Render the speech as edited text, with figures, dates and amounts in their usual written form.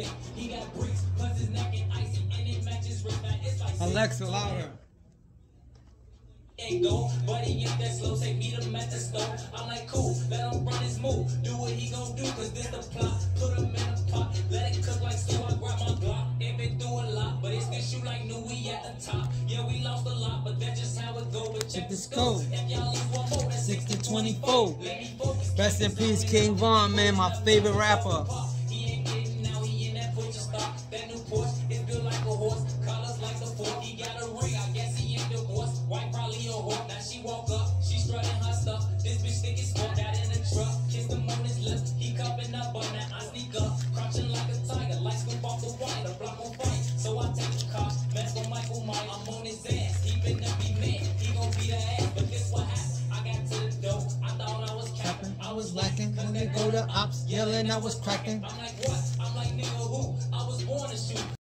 Alexa, louder. Go, but he ain't that slow. Say meet him at the store. I'm like, cool, let him run his move. Do what he gon' do, cause this the plot. Put him in a pot, let it cook like so. I grab my Glock. Ain't been through a lot, but it's gonna shoot like new. We at the top. Yeah, we lost a lot, but that's just how it go. But check the scope. If y'all lose one more, that's 6 to 24. Rest in peace, King Von, man, my favorite rapper. He ain't getting now, he in that Porsche stock. That new Porsche is built like a horse. Colors like the fork. He got a ring, I guess he ain't divorced. White probably a whore. Now she woke up, she strutting her stuff. This bitch think it's smart, got in the truck. Kissed him on his lips, he cupping up, but now I sneak up. Crouching like a tiger, like scoop off the wire. The block on fight, so I take the car. Mess with Michael Myers, I'm on his ass. He finna be mad, he gon' beat her ass. But this what happened, I got to the door. I thought I was capping, I was lacking. When they go to ops, yelling I was cracking. I'm like,